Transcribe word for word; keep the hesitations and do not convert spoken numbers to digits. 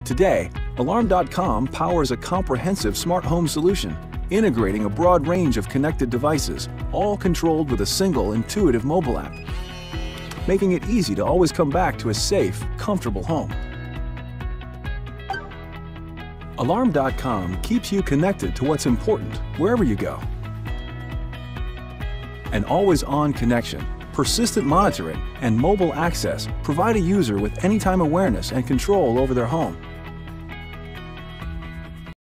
Today, Alarm dot com powers a comprehensive smart home solution, integrating a broad range of connected devices, all controlled with a single intuitive mobile app, making it easy to always come back to a safe, comfortable home. Alarm dot com keeps you connected to what's important wherever you go. An always-on connection, persistent monitoring, and mobile access provide a user with anytime awareness and control over their home.